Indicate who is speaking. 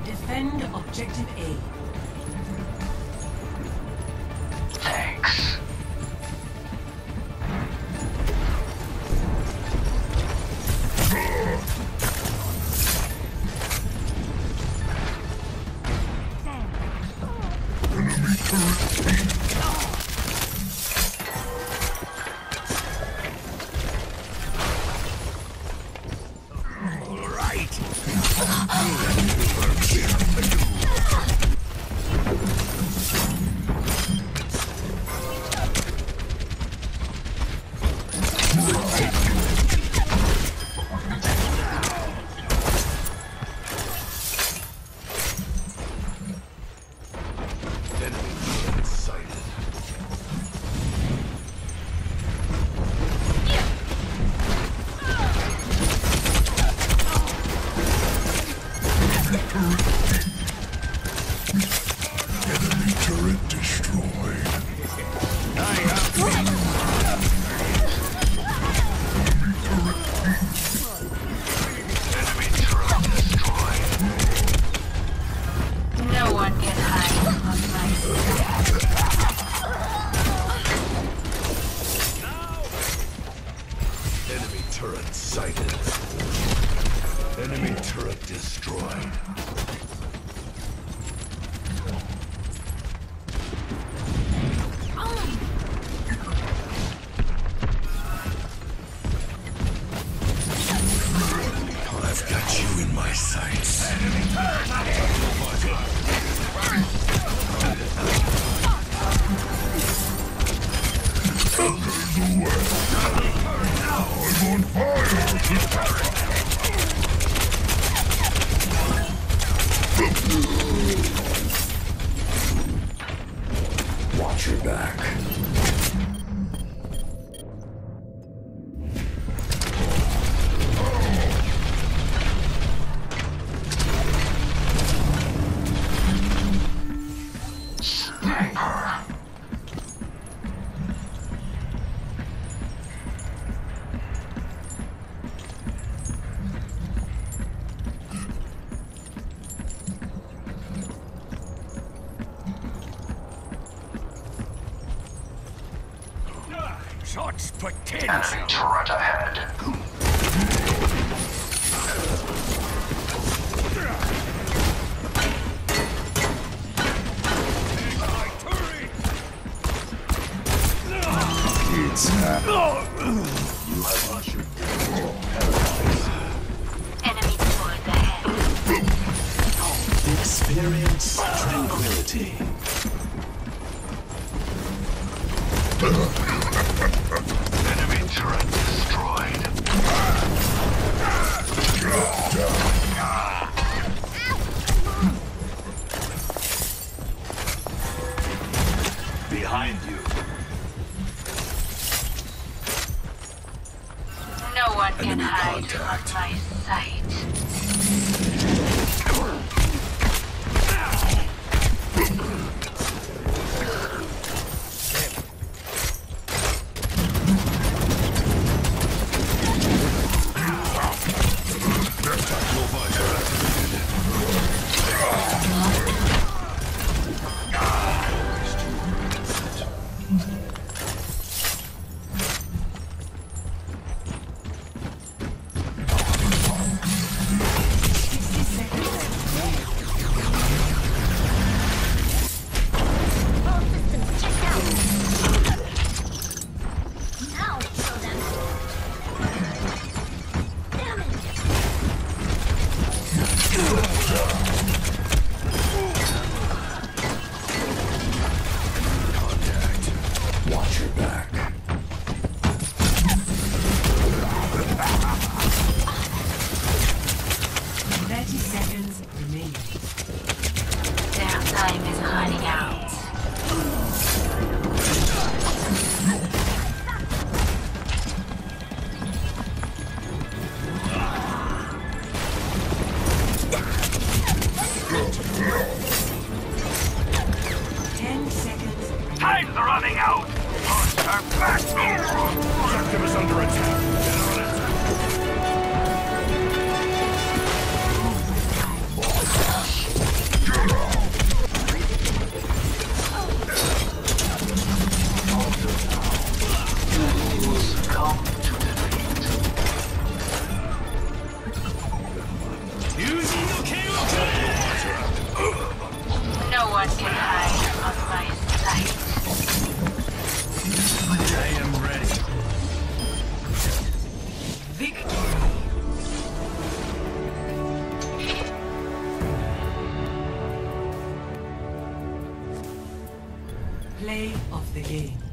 Speaker 1: Defend objective A.
Speaker 2: Thanks.
Speaker 3: Watch your back.
Speaker 4: Shots potential.
Speaker 2: Enemy turret ahead.
Speaker 3: It's
Speaker 4: You have ushered
Speaker 5: Enemy towards ahead.
Speaker 4: experience tranquility.
Speaker 2: Enemy turret destroyed.
Speaker 4: Behind you.
Speaker 5: No one can
Speaker 3: Enemy
Speaker 5: hide
Speaker 3: contact.
Speaker 5: from my sight.
Speaker 6: All systems checked out. Now show them. Damn it!
Speaker 3: Watch your back.
Speaker 1: 30 seconds remaining.
Speaker 5: Their time is running out.
Speaker 4: Time's running out! Launch our back! Objective is under attack. General attack.
Speaker 1: Play of the game.